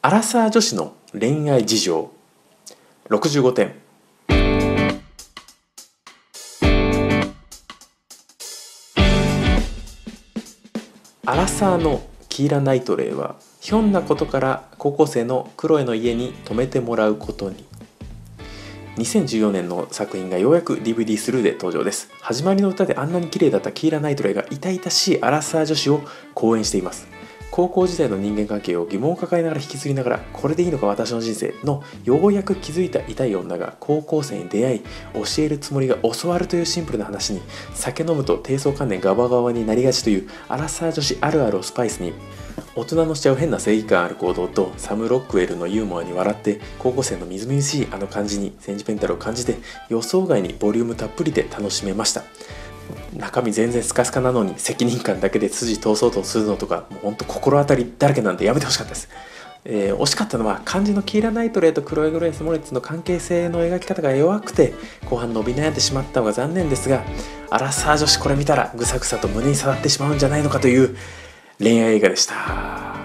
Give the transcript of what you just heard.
アラサー女子の恋愛事情65点。アラサーのキーラ・ナイトレイはひょんなことから高校生のクロエの家に泊めてもらうことに。2014年の作品がようやく DVD スルーで登場です。始まりの歌であんなに綺麗だったキーラ・ナイトレイが痛々しいアラサー女子を好演しています。高校時代の人間関係を疑問を抱えながら引きずりながら、これでいいのか私の人生のようやく気づいた痛い女が高校生に出会い、教えるつもりが教わるというシンプルな話に、酒飲むと低層観念ガバガバになりがちというアラサー女子あるあるをスパイスに、大人のしちゃう変な正義感ある行動とサム・ロックウェルのユーモアに笑って、高校生のみずみずしいあの感じにセンチメンタルを感じて、予想外にボリュームたっぷりで楽しめました。中身全然スカスカなのに責任感だけで筋通そうとするのとか、もうほんと心当たりだらけなんでやめてほしかったです。惜しかったのは肝心のキーラ・ナイトレイとクロエ・グレース・モレッツの関係性の描き方が弱くて、後半伸び悩んでしまったのが残念ですが、アラサー女子これ見たらぐさぐさと胸に刺さってしまうんじゃないのかという恋愛映画でした。